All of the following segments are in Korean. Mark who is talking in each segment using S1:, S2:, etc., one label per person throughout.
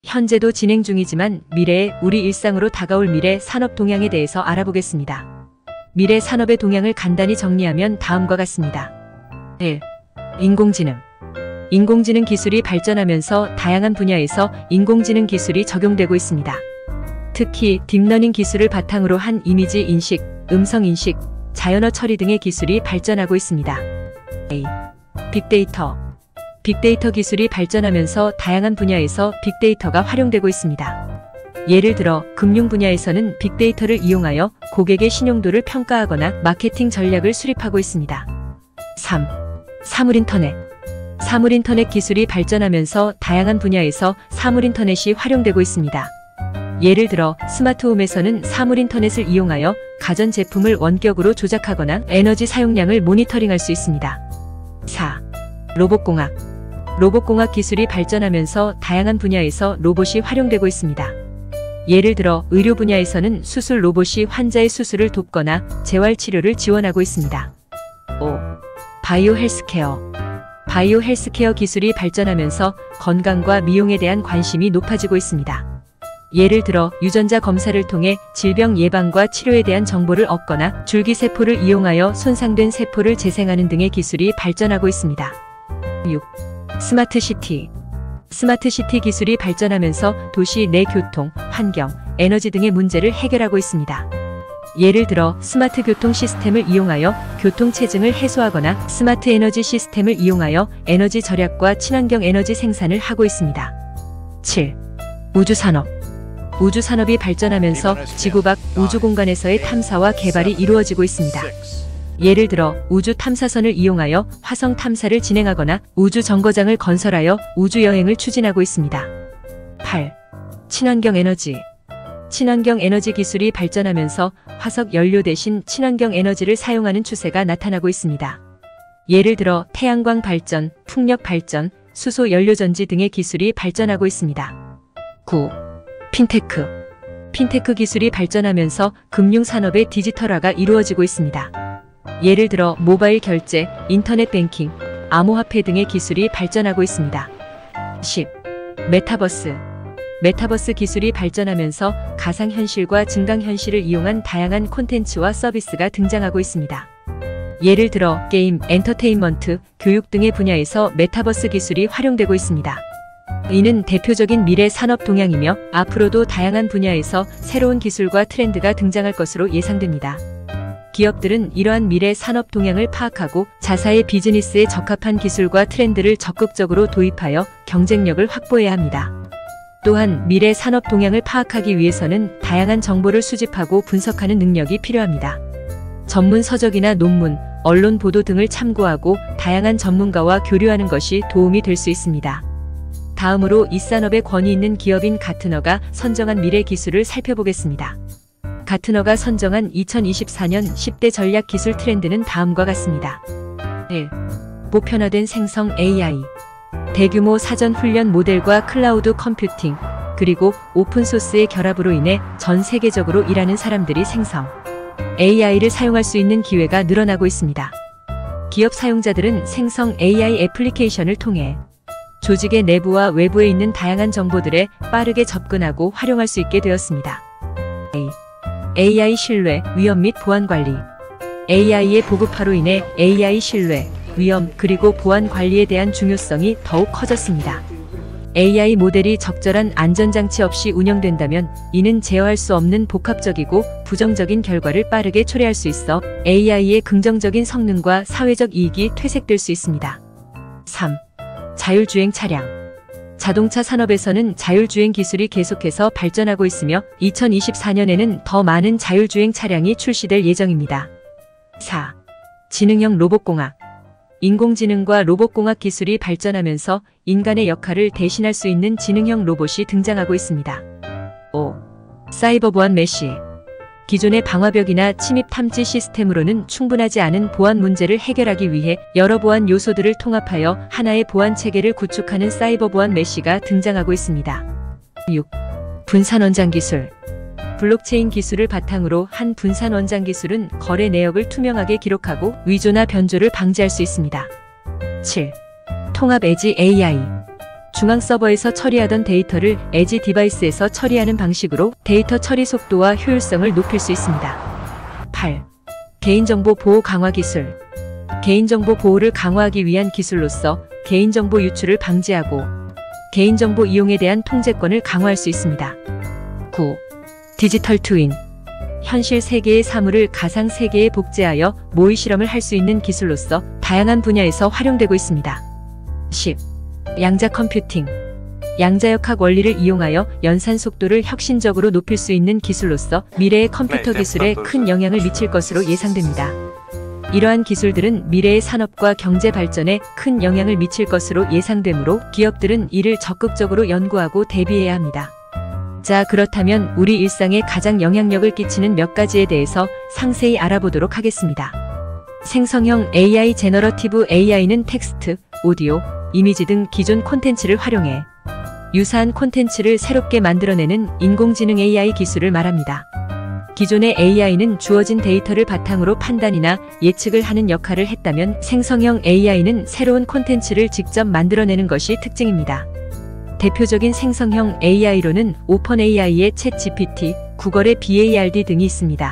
S1: 현재도 진행 중이지만 미래에 우리 일상으로 다가올 미래 산업 동향에 대해서 알아보겠습니다. 미래 산업의 동향을 간단히 정리하면 다음과 같습니다. 1. 인공지능. 인공지능 기술이 발전하면서 다양한 분야에서 인공지능 기술이 적용되고 있습니다. 특히 딥러닝 기술을 바탕으로 한 이미지 인식, 음성 인식, 자연어 처리 등의 기술이 발전하고 있습니다. A. 빅데이터. 빅데이터 기술이 발전하면서 다양한 분야에서 빅데이터가 활용되고 있습니다. 예를 들어 금융 분야에서는 빅데이터를 이용하여 고객의 신용도를 평가하거나 마케팅 전략을 수립하고 있습니다. 3. 사물인터넷. 사물인터넷 기술이 발전하면서 다양한 분야에서 사물인터넷이 활용되고 있습니다. 예를 들어 스마트홈에서는 사물인터넷을 이용하여 가전제품을 원격으로 조작하거나 에너지 사용량을 모니터링할 수 있습니다. 4. 로봇공학. 로봇공학 기술이 발전하면서 다양한 분야에서 로봇이 활용되고 있습니다. 예를 들어 의료 분야에서는 수술 로봇이 환자의 수술을 돕거나 재활치료를 지원하고 있습니다. 5. 바이오 헬스케어. 바이오 헬스케어 기술이 발전하면서 건강과 미용에 대한 관심이 높아지고 있습니다. 예를 들어 유전자 검사를 통해 질병 예방과 치료에 대한 정보를 얻거나 줄기세포를 이용하여 손상된 세포를 재생하는 등의 기술이 발전하고 있습니다. 6. 스마트시티. 스마트시티 기술이 발전하면서 도시 내 교통, 환경, 에너지 등의 문제를 해결하고 있습니다. 예를 들어 스마트 교통 시스템을 이용하여 교통체증을 해소하거나 스마트 에너지 시스템을 이용하여 에너지 절약과 친환경 에너지 생산을 하고 있습니다. 7. 우주산업. 우주산업이 발전하면서 지구 밖 우주 공간에서의 탐사와 개발이 이루어지고 있습니다. 예를 들어 우주 탐사선을 이용하여 화성 탐사를 진행하거나 우주 정거장을 건설하여 우주 여행을 추진하고 있습니다. 8. 친환경 에너지. 친환경 에너지 기술이 발전하면서 화석 연료 대신 친환경 에너지를 사용하는 추세가 나타나고 있습니다. 예를 들어 태양광 발전, 풍력 발전, 수소 연료 전지 등의 기술이 발전하고 있습니다. 9. 핀테크. 핀테크 기술이 발전하면서 금융산업의 디지털화가 이루어지고 있습니다. 예를 들어 모바일 결제, 인터넷 뱅킹, 암호화폐 등의 기술이 발전하고 있습니다. 10. 메타버스. 메타버스 기술이 발전하면서 가상현실과 증강현실을 이용한 다양한 콘텐츠와 서비스가 등장하고 있습니다. 예를 들어 게임, 엔터테인먼트, 교육 등의 분야에서 메타버스 기술이 활용되고 있습니다. 이는 대표적인 미래 산업 동향이며 앞으로도 다양한 분야에서 새로운 기술과 트렌드가 등장할 것으로 예상됩니다. 기업들은 이러한 미래 산업 동향을 파악하고 자사의 비즈니스에 적합한 기술과 트렌드를 적극적으로 도입하여 경쟁력을 확보해야 합니다. 또한 미래 산업 동향을 파악하기 위해서는 다양한 정보를 수집하고 분석하는 능력이 필요합니다. 전문 서적이나 논문, 언론 보도 등을 참고하고 다양한 전문가와 교류하는 것이 도움이 될 수 있습니다. 다음으로 이 산업에 권위 있는 기업인 가트너가 선정한 미래 기술을 살펴보겠습니다. 가트너가 선정한 2024년 10대 전략 기술 트렌드는 다음과 같습니다. 1. 보편화된 생성 AI. 대규모 사전 훈련 모델과 클라우드 컴퓨팅, 그리고 오픈소스의 결합으로 인해 전 세계적으로 일하는 사람들이 생성 AI를 사용할 수 있는 기회가 늘어나고 있습니다. 기업 사용자들은 생성 AI 애플리케이션을 통해 조직의 내부와 외부에 있는 다양한 정보들에 빠르게 접근하고 활용할 수 있게 되었습니다. AI 신뢰, 위험 및 보안 관리. AI의 보급화로 인해 AI 신뢰, 위험 그리고 보안 관리에 대한 중요성이 더욱 커졌습니다. AI 모델이 적절한 안전장치 없이 운영된다면 이는 제어할 수 없는 복합적이고 부정적인 결과를 빠르게 초래할 수 있어 AI의 긍정적인 성능과 사회적 이익이 퇴색될 수 있습니다. 3. 자율주행 차량. 자동차 산업에서는 자율주행 기술이 계속해서 발전하고 있으며 2024년에는 더 많은 자율주행 차량이 출시될 예정입니다. 4. 지능형 로봇공학. 인공지능과 로봇공학 기술이 발전하면서 인간의 역할을 대신할 수 있는 지능형 로봇이 등장하고 있습니다. 5. 사이버 보안 메쉬. 기존의 방화벽이나 침입 탐지 시스템으로는 충분하지 않은 보안 문제를 해결하기 위해 여러 보안 요소들을 통합하여 하나의 보안 체계를 구축하는 사이버 보안 메쉬가 등장하고 있습니다. 6. 분산 원장 기술. 블록체인 기술을 바탕으로 한 분산 원장 기술은 거래 내역을 투명하게 기록하고 위조나 변조를 방지할 수 있습니다. 7. 통합 에지 AI. 중앙 서버에서 처리하던 데이터를 에지 디바이스에서 처리하는 방식으로 데이터 처리 속도와 효율성을 높일 수 있습니다. 8. 개인정보 보호 강화 기술. 개인정보 보호를 강화하기 위한 기술로서 개인정보 유출을 방지하고 개인정보 이용에 대한 통제권을 강화할 수 있습니다. 9. 디지털 트윈. 현실 세계의 사물을 가상 세계에 복제하여 모의 실험을 할 수 있는 기술로서 다양한 분야에서 활용되고 있습니다. 10. 양자 컴퓨팅. 양자역학 원리를 이용하여 연산 속도를 혁신적으로 높일 수 있는 기술로서 미래의 컴퓨터 기술에 큰 영향을 미칠 것으로 예상됩니다. 이러한 기술들은 미래의 산업과 경제 발전에 큰 영향을 미칠 것으로 예상되므로 기업들은 이를 적극적으로 연구하고 대비해야 합니다. 자, 그렇다면 우리 일상에 가장 영향력을 끼치는 몇 가지에 대해서 상세히 알아보도록 하겠습니다. 생성형 AI. 제너러티브 AI는 텍스트, 오디오, 이미지 등 기존 콘텐츠를 활용해 유사한 콘텐츠를 새롭게 만들어내는 인공지능 AI 기술을 말합니다. 기존의 AI는 주어진 데이터를 바탕으로 판단이나 예측을 하는 역할을 했다면 생성형 AI는 새로운 콘텐츠를 직접 만들어내는 것이 특징입니다. 대표적인 생성형 AI로는 오픈AI의 챗GPT, 구글의 BARD 등이 있습니다.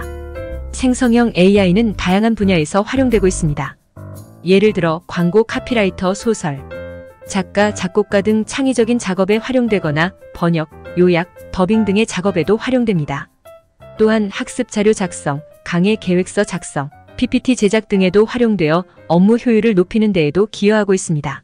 S1: 생성형 AI는 다양한 분야에서 활용되고 있습니다. 예를 들어 광고 카피라이터, 소설, 작가, 작곡가 등 창의적인 작업에 활용되거나 번역, 요약, 더빙 등의 작업에도 활용됩니다. 또한 학습 자료 작성, 강의 계획서 작성, PPT 제작 등에도 활용되어 업무 효율을 높이는 데에도 기여하고 있습니다.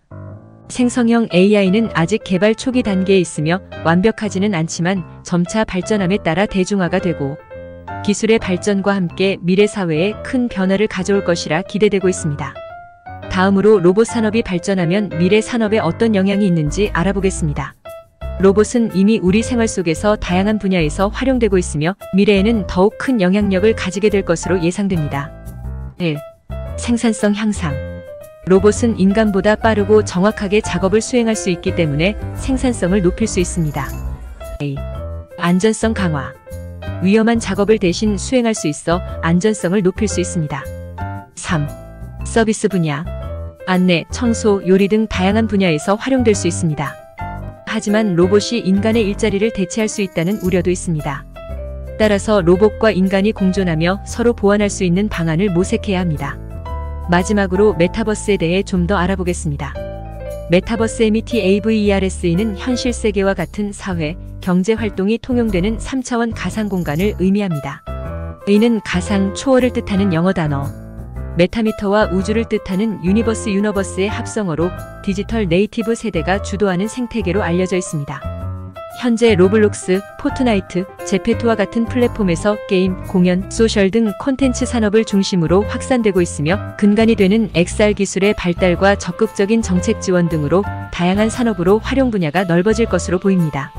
S1: 생성형 AI는 아직 개발 초기 단계에 있으며 완벽하지는 않지만 점차 발전함에 따라 대중화가 되고 기술의 발전과 함께 미래 사회에 큰 변화를 가져올 것이라 기대되고 있습니다. 다음으로 로봇 산업이 발전하면 미래 산업에 어떤 영향이 있는지 알아보겠습니다. 로봇은 이미 우리 생활 속에서 다양한 분야에서 활용되고 있으며 미래에는 더욱 큰 영향력을 가지게 될 것으로 예상됩니다. 1. 생산성 향상. 로봇은 인간보다 빠르고 정확하게 작업을 수행할 수 있기 때문에 생산성을 높일 수 있습니다. 2. 안전성 강화. 위험한 작업을 대신 수행할 수 있어 안전성을 높일 수 있습니다. 3. 서비스 분야. 안내, 청소, 요리 등 다양한 분야에서 활용될 수 있습니다. 하지만 로봇이 인간의 일자리를 대체할 수 있다는 우려도 있습니다. 따라서 로봇과 인간이 공존하며 서로 보완할 수 있는 방안을 모색해야 합니다. 마지막으로 메타버스에 대해 좀 더 알아보겠습니다. 메타버스 METAVERS는 현실 세계와 같은 사회, 경제 활동이 통용되는 3차원 가상 공간을 의미합니다. 의는 가상, 초월을 뜻하는 영어 단어, 메타미터와 우주를 뜻하는 유니버스의 합성어로 디지털 네이티브 세대가 주도하는 생태계로 알려져 있습니다. 현재 로블록스, 포트나이트, 제페토와 같은 플랫폼에서 게임, 공연, 소셜 등 콘텐츠 산업을 중심으로 확산되고 있으며 근간이 되는 XR 기술의 발달과 적극적인 정책 지원 등으로 다양한 산업으로 활용 분야가 넓어질 것으로 보입니다.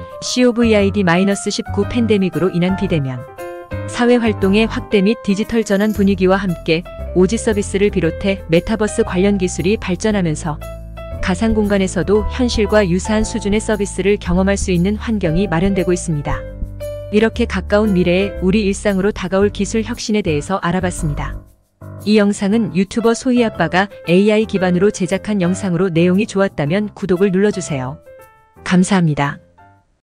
S1: COVID-19 팬데믹으로 인한 비대면, 사회활동의 확대 및 디지털 전환 분위기와 함께 오지 서비스를 비롯해 메타버스 관련 기술이 발전하면서 가상 공간에서도 현실과 유사한 수준의 서비스를 경험할 수 있는 환경이 마련되고 있습니다. 이렇게 가까운 미래에 우리 일상으로 다가올 기술 혁신에 대해서 알아봤습니다. 이 영상은 유튜버 소희아빠가 AI 기반으로 제작한 영상으로 내용이 좋았다면 구독을 눌러주세요. 감사합니다.